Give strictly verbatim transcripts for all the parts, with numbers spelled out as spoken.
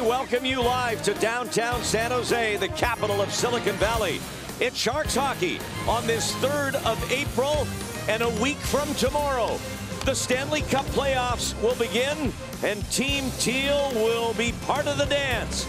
welcome you live to downtown San Jose, the capital of Silicon Valley. It's Sharks hockey on this third of April, and a week from tomorrow, the Stanley Cup playoffs will begin, and Team Teal will be part of the dance.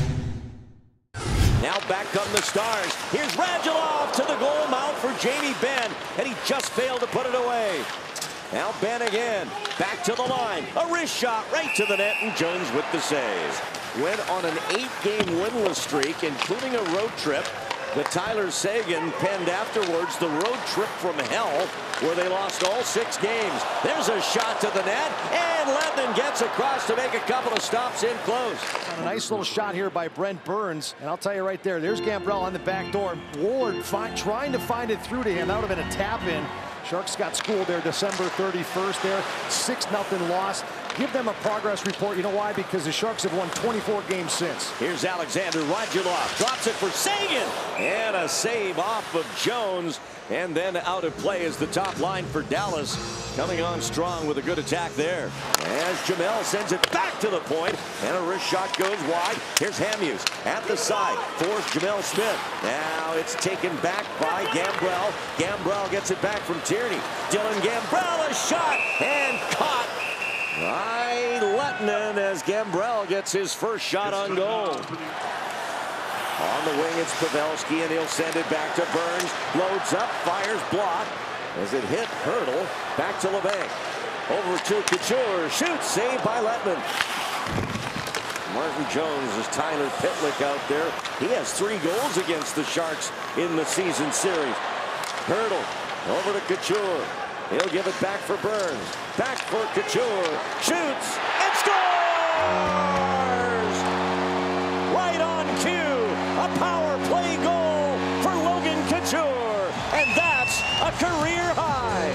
Now back come the Stars. Here's Radulov to the goal mouth for Jamie Benn, and he just failed to put it away. Now Benn again, back to the line. A wrist shot right to the net, and Jones with the save. Went on an eight-game winless streak, including a road trip that Tyler Seguin penned afterwards, the road trip from hell, where they lost all six games. There's a shot to the net, and Lehtinen gets across to make a couple of stops in close. A nice little shot here by Brent Burns, and I'll tell you right there, there's Gambrell on the back door. Ward find, trying to find it through to him. That would have been a tap-in. Sharks got schooled there December thirty-first there. six nothing loss. Give them a progress report. You know why? Because the Sharks have won twenty-four games since. Here's Alexander Radulov. Drops it for Seguin. And a save off of Jones. And then out of play is the top line for Dallas. Coming on strong with a good attack there. As Jamel sends it back to the point, and a wrist shot goes wide. Here's Hamhuis at the side for Jamel Smith. Now it's taken back by Gambrell. Gambrell gets it back from Tierney. Dylan Gambrell, a shot, and caught by Lehtinen as Gambrell gets his first shot on goal. On the wing, it's Pavelski, and he'll send it back to Burns. Loads up, fires, block. As it hit Hurdle, back to LeBanc. Over to Couture, shoots, saved by Lehtinen. Martin Jones is Tyler Pitlick out there. He has three goals against the Sharks in the season series. Hurdle, over to Couture. He'll give it back for Burns. Back for Couture, shoots, and scores! Right on cue, a power play goal for Logan Couture, and that's a career high.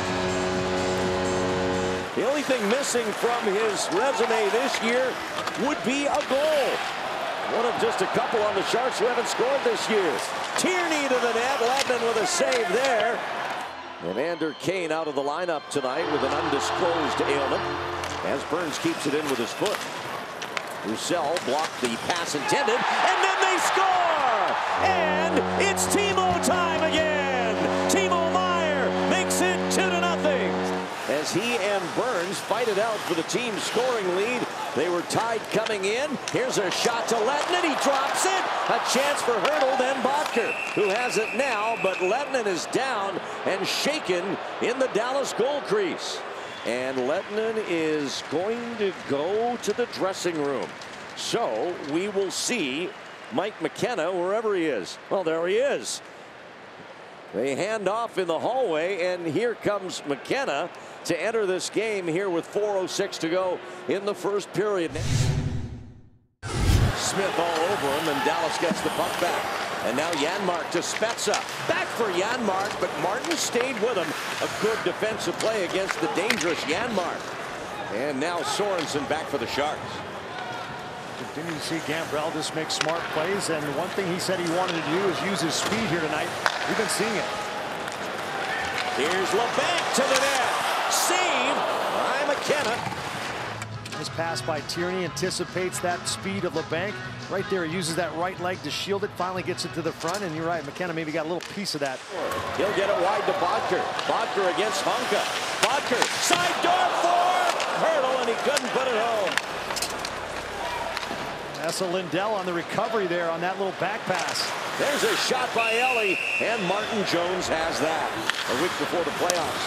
The only thing missing from his resume this year would be a goal. One of just a couple on the Sharks who haven't scored this year. Tierney to the net, Lehtinen with a save there. Evander Kane out of the lineup tonight with an undisclosed ailment, as Burns keeps it in with his foot. Roussel blocked the pass intended, and then they score! And it's Timo time again! Timo Meier makes it two to nothing. As he and Burns fight it out for the team's scoring lead. They were tied coming in. Here's a shot to Lehtinen. He drops it. A chance for Hurdle, then Bottker, who has it now, but Lehtinen is down and shaken in the Dallas goal crease. And Lehtinen is going to go to the dressing room. So we will see Mike McKenna wherever he is. Well, there he is. They hand off in the hallway, and here comes McKenna to enter this game here with four oh six to go in the first period. Smith all over him, and Dallas gets the puck back. And now Janmark to Spezza. Back for Janmark, but Martin stayed with him. A good defensive play against the dangerous Janmark. And now Sorensen back for the Sharks. Continue to see Gambrell just make smart plays, and one thing he said he wanted to do is use his speed here tonight. We've been seeing it. Here's LeBanc to the net. Save by McKenna. This pass by Tierney anticipates that speed of LeBanc. Right there, he uses that right leg to shield it, finally gets it to the front, and you're right, McKenna maybe got a little piece of that. He'll get it wide to Bottker. Bottker against Honka. Bottker, side door for Hurdle, and he couldn't put it home. Esa Lindell on the recovery there on that little back pass. There's a shot by Ellie, and Martin Jones has that a week before the playoffs.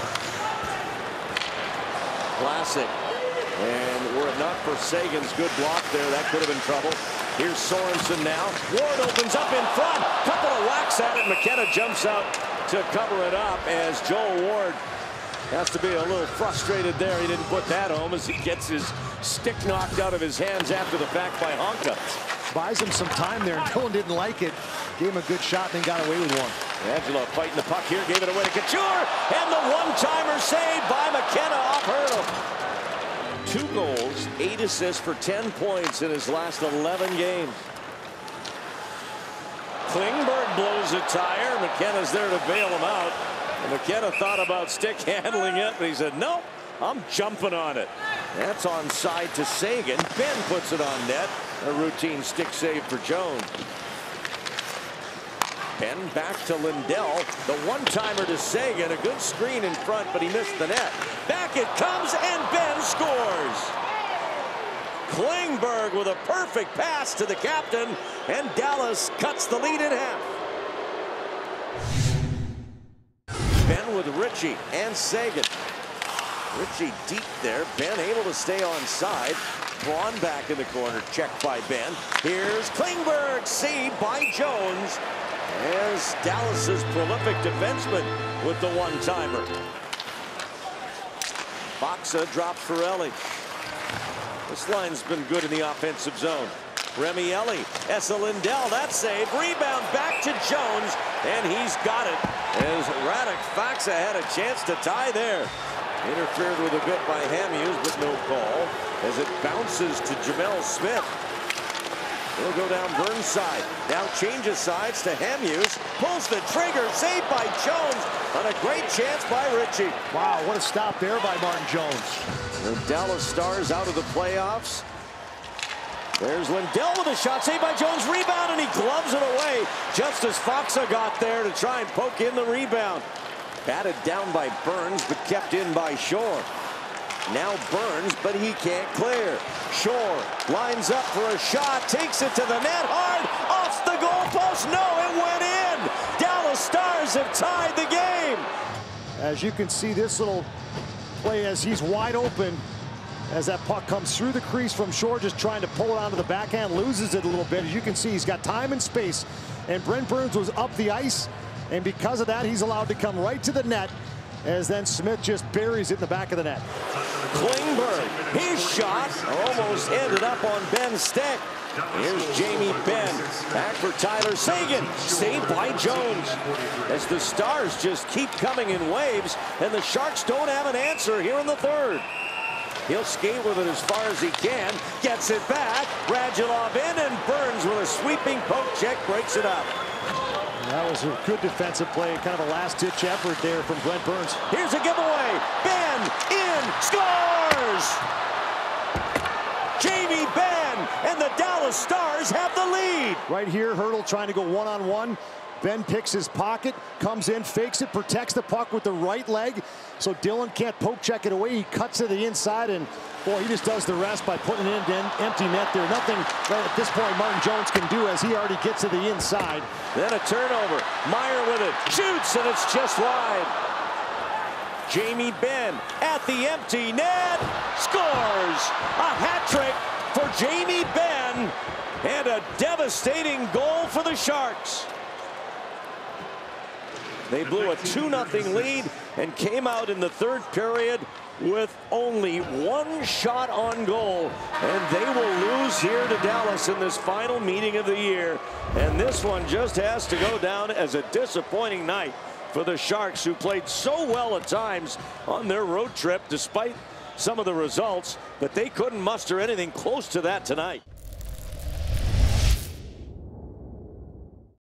Classic. And were it not for Sagan's good block there, that could have been trouble. Here's Sorensen now. Ward opens up in front. Couple of whacks at it. McKenna jumps out to cover it up as Joel Ward has to be a little frustrated there. He didn't put that home as he gets his stick knocked out of his hands after the fact by Honka. Buys him some time there, and Dylan didn't like it. Gave him a good shot, then got away with one. Angelo fighting the puck here, gave it away to Couture, and the one-timer saved by McKenna off Hurdle. Two goals, eight assists for ten points in his last eleven games. Klingberg blows a tire. McKenna's there to bail him out. And McKenna thought about stick handling it, but he said, nope, I'm jumping on it. That's onside to Seguin. Benn puts it on net. A routine stick save for Jones. Benn back to Lindell. The one-timer to Seguin. A good screen in front, but he missed the net. Back it comes, and Benn scores. Klingberg with a perfect pass to the captain, and Dallas cuts the lead in half. Benn with Ritchie and Seguin. Ritchie deep there. Benn able to stay on side. Braun back in the corner. Checked by Benn. Here's Klingberg. Saved by Jones. As Dallas's prolific defenseman with the one-timer. Faksa drops for Ellie. This line's been good in the offensive zone. Remi Ellie. Esa Lindell. That save. Rebound back to Jones. And he's got it. As Radek Faksa had a chance to tie there. Interfered with a bit by Hamhuis, but no call. As it bounces to Jamel Smith. He'll go down Burnside. Now changes sides to Hamhuis. Pulls the trigger. Saved by Jones. On a great chance by Ritchie. Wow, what a stop there by Martin Jones. The Dallas Stars out of the playoffs. There's Lindell with a shot. Saved by Jones. Rebound, and he gloves it away. Just as Faksa got there to try and poke in the rebound. Batted down by Burns, but kept in by Shore. Now Burns, but he can't clear. Shore lines up for a shot, takes it to the net, hard, off the goalpost. No, it went in. Dallas Stars have tied the game. As you can see, this little play as he's wide open, as that puck comes through the crease from Shore, just trying to pull it onto the backhand, loses it a little bit. As you can see, he's got time and space, and Brent Burns was up the ice, and because of that, he's allowed to come right to the net, as then Smith just buries it in the back of the net. Klingberg, his shot almost ended up on Benn's stick. Here's Jamie Benn, back for Tyler Seguin, saved by Jones. As the Stars just keep coming in waves, and the Sharks don't have an answer here in the third. He'll skate with it as far as he can, gets it back, Radulov in, and Burns with a sweeping poke check breaks it up. That was a good defensive play, kind of a last-ditch effort there from Brent Burns. Here's a giveaway. Benn in, scores! Jamie Benn and the Dallas Stars have the lead. Right here, Hurdle trying to go one-on-one. Benn picks his pocket, comes in, fakes it, protects the puck with the right leg, so Dylan can't poke check it away. He cuts to the inside, and boy, he just does the rest by putting it in an empty net there. Nothing right at this point Martin Jones can do, as he already gets to the inside. Then a turnover. Meyer with it, shoots, and it's just wide. Jamie Benn at the empty net, scores! A hat trick for Jamie Benn, and a devastating goal for the Sharks. They blew a two nothing lead and came out in the third period with only one shot on goal, and they will lose here to Dallas in this final meeting of the year. And this one just has to go down as a disappointing night for the Sharks, who played so well at times on their road trip despite some of the results, but they couldn't muster anything close to that tonight.